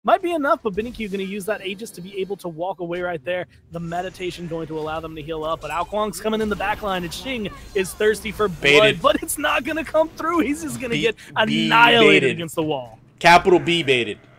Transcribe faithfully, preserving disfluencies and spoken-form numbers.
Might be enough, but BennyQ going to use that Aegis to be able to walk away right there. The meditation going to allow them to heal up, but Ao Kuang's coming in the back line, and Xing is thirsty for blood, Baited. but it's not going to come through. He's just going to B get annihilated baited. against the wall. Capital B baited.